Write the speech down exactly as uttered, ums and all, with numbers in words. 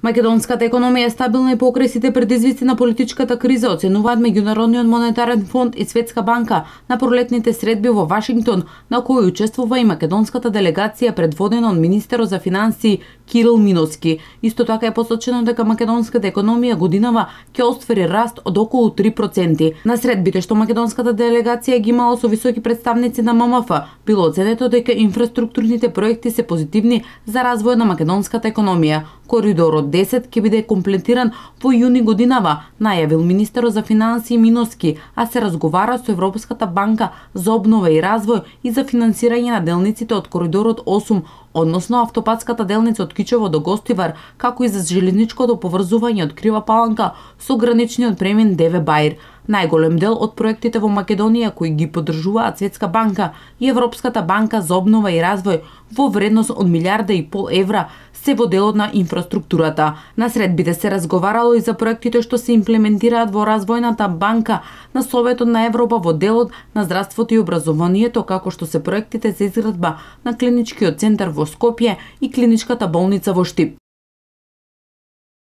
Македонската економија е стабилна и покрај сите предизвици на политичката криза, оценуваат Меѓународниот монетарен фонд и Светска банка на пролетните средби во Вашингтон, на кои учествува и македонската делегација предводена од министерот за финансии Кирил Миноски. Исто така е посочено дека македонската економија годинава ќе оствари раст од околу три проценти. На средбите што македонската делегација ги имала со високи представници на М М Ф, било оценето дека инфраструктурните проекти се позитивни за развој на македонската економија. Коридорот десет ќе биде комплетиран во јуни годинава, најавил министерот за финансии Миноски, а се разговара со Европската банка за обнова и развој и за финансирање на делниците од Коридорот осум, односно автопатската делница од Кичево до Гостивар, како и за железничкото поврзување од Крива Паланка со граничниот премин Деве Баир. Најголем дел од проектите во Македонија кои ги поддржуваат Светска банка и Европската банка за обнова и развој во вредност од милиарда и пол евра се во делот на инфраструктурата. На средбите се разговарало и за проектите што се имплементираат во Развојната банка на Советот на Европа во делот на здравството и образованието, како што се проектите за изградба на клиничкиот центар во Скопје и клиничката болница во Штип.